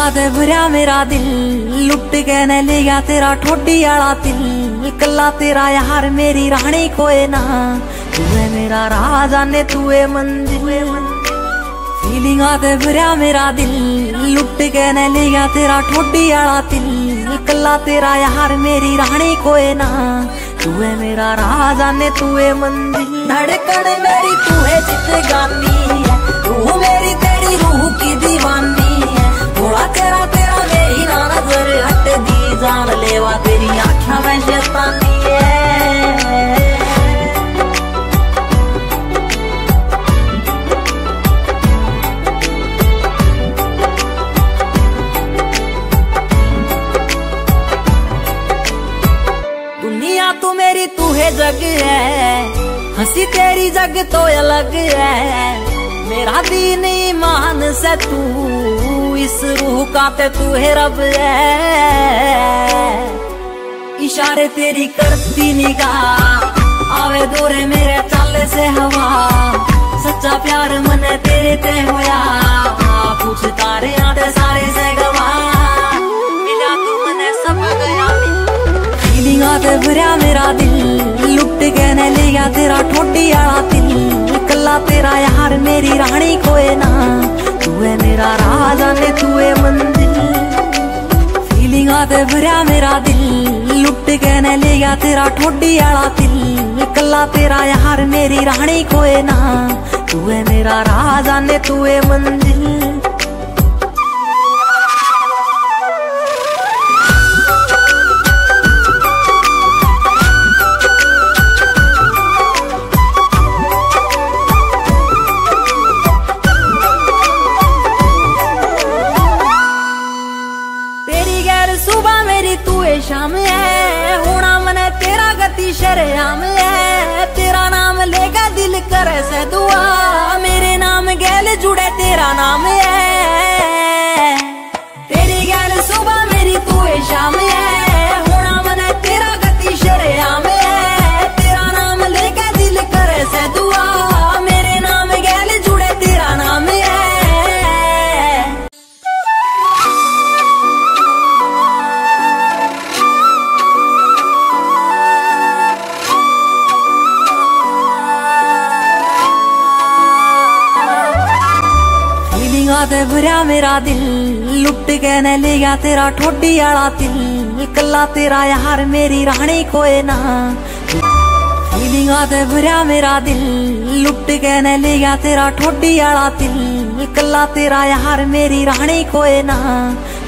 ते भरया मेरा दिल लुट के न ले गया तेरा ठोडी आला दिल। कला तेरा यार मेरी रानी कोई ना, तू है मेरा राजा ने तू है मंजिल। फीलिंग आते भरया मेरा दिल लुट के न ले गया तेरा ठोडी आला दिल। कला तेरा यार मेरी रानी कोई ना, तू है मेरा राजा ने तू है मंजिल। धड़कन मेरी तू है जिंदगानी है, तू मेरी तेरी रूह की दीवानी है। थोड़ा तेरा तेरा मेरी ना नजर हट दी, जान लेवा तेरी आँखों में शैतानी है। दुनिया तू मेरी तू है जग है, हंसी तेरी जग तो अलग है। मेरा दीन ईमान से तू, इस रूह का ते तू है रब है। इशारे तेरी करती निगाह आवे दूरे मेरे चाले से हवा। सच्चा प्यार मने तेरे ते होया, पूछ तारे आते सारे से गवा। मिला तू मने सब गया। फीलिंग आते भरया मेरा दिल लुट के न ले गया तेरा ठोडी आला दिल। कला तेरा यार मेरी रानी कोई ना, तू है मेरा राजा ने तू है मंजिल। फीलिंग आते भरया मेरा दिल लुट के न ले गया तेरा ठोडी आला दिल। कला तेरा यार मेरी रानी कोई ना, तू है मेरा राजा ने तू है मंजिल। सुबह मेरी तू है शाम है, होना मने तेरा गति शरेआम है। तेरा नाम लेगा दिल करे से दुआ, मेरे नाम गैल जुड़े तेरा नाम है। तेरी गैल सुबह मेरी तू है शाम है, होना मने तेरा गति शरेआम है। तेरा नाम लेगा दिल करे से दुआ, मेरे नाम गैल जुड़े तेरा नाम है। आते भरया मेरा दिल लुट के न ले गया तेरा ठोडी आला दिल। कला तेरा यार मेरी रानी कोई ना। फीलिंग आते भरया मेरा दिल लुट के न ले गया तेरा ठोडी आला दिल। कला तेरा यार मेरी रानी कोई ना,